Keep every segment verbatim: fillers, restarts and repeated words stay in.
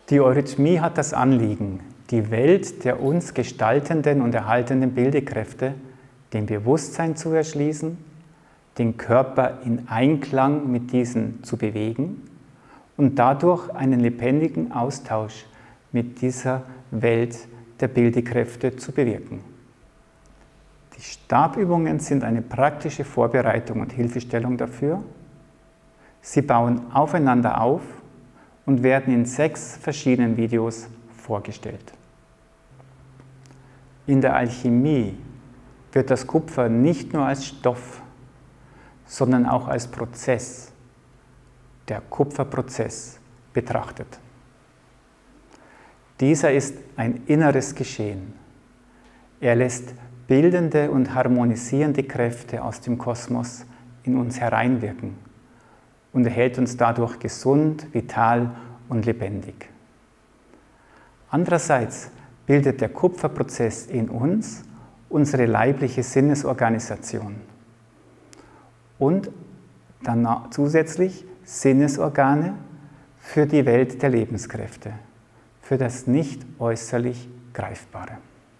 Die Eurythmie hat das Anliegen, die Welt der uns gestaltenden und erhaltenden Bildekräfte dem Bewusstsein zu erschließen, den Körper in Einklang mit diesen zu bewegen und dadurch einen lebendigen Austausch mit dieser Welt der Bildekräfte zu bewirken. Die Stabübungen sind eine praktische Vorbereitung und Hilfestellung dafür. Sie bauen aufeinander auf und werden in sechs verschiedenen Videos vorgestellt. In der Alchemie wird das Kupfer nicht nur als Stoff, sondern auch als Prozess, der Kupferprozess, betrachtet. Dieser ist ein inneres Geschehen. Er lässt bildende und harmonisierende Kräfte aus dem Kosmos in uns hereinwirken und erhält uns dadurch gesund, vital und lebendig. Andererseits bildet der Kupferprozess in uns unsere leibliche Sinnesorganisation und dann zusätzlich Sinnesorgane für die Welt der Lebenskräfte, für das nicht äußerlich Greifbare.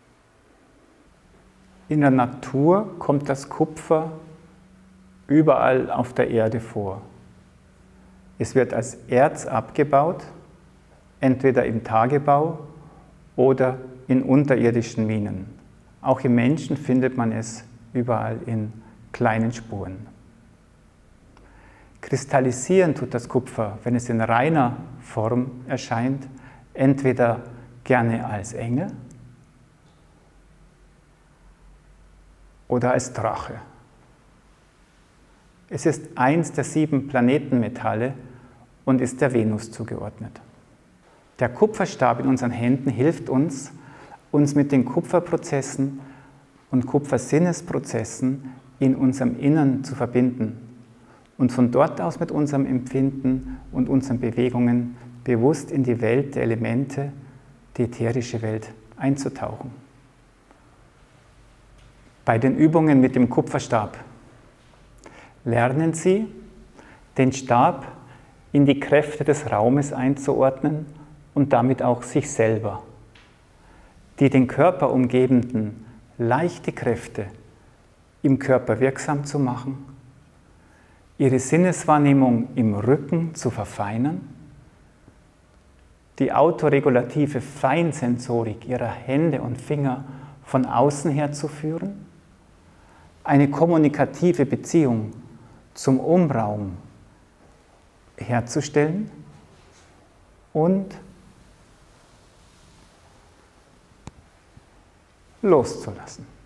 In der Natur kommt das Kupfer überall auf der Erde vor. Es wird als Erz abgebaut, entweder im Tagebau oder in unterirdischen Minen. Auch im Menschen findet man es überall in kleinen Spuren. Kristallisieren tut das Kupfer, wenn es in reiner Form erscheint, entweder gerne als Engel oder als Drache. Es ist eins der sieben Planetenmetalle und ist der Venus zugeordnet. Der Kupferstab in unseren Händen hilft uns, uns mit den Kupferprozessen und Kupfersinnesprozessen in unserem Innern zu verbinden und von dort aus mit unserem Empfinden und unseren Bewegungen bewusst in die Welt der Elemente, die ätherische Welt, einzutauchen. Bei den Übungen mit dem Kupferstab lernen Sie, den Stab in die Kräfte des Raumes einzuordnen und damit auch sich selber. Die den Körper umgebenden leichte Kräfte im Körper wirksam zu machen, Ihre Sinneswahrnehmung im Rücken zu verfeinern, die autoregulative Feinsensorik Ihrer Hände und Finger von außen her zu führen, eine kommunikative Beziehung zum Umraum herzustellen und loszulassen.